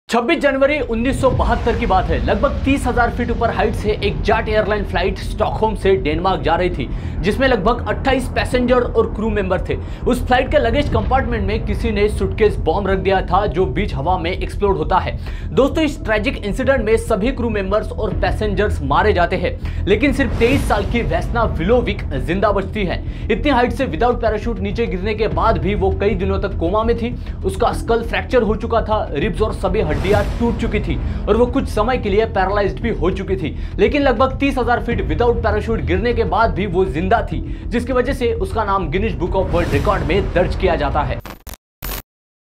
26 जनवरी 1972 की बात है। लगभग 30,000 फीट ऊपर हाइट से एक जेट एयरलाइन फ्लाइट स्टॉकहोम से डेनमार्क जा रही थी, जिसमें लगभग 28 पैसेंजर और क्रू मेंबर थे। उस फ्लाइट के लगेज कंपार्टमेंट में किसी ने सुटकेस बॉम्ब रख दिया था, जो बीच हवा में एक्सप्लोड होता है। दोस्तों, इस ट्रेजिक इंसिडेंट में सभी क्रू मेंबर्स और पैसेंजर्स मारे जाते हैं, लेकिन सिर्फ 23 साल की वेस्ना विलोविक जिंदा बचती है। इतनी हाइट से विदाउट पैराशूट नीचे गिरने के बाद भी वो कई दिनों तक कोमा में थी। उसका स्कल फ्रैक्चर हो चुका था, रिब्स और सभी हड्डियां टूट चुकी थी और वो कुछ समय के लिए पैरालाइज्ड भी हो चुकी थी। लेकिन लगभग 30,000 फीट विदाउट पैराशूट गिरने के बाद भी वो जिंदा थी, जिसकी वजह से उसका नाम Guinness book of world record में दर्ज किया जाता है।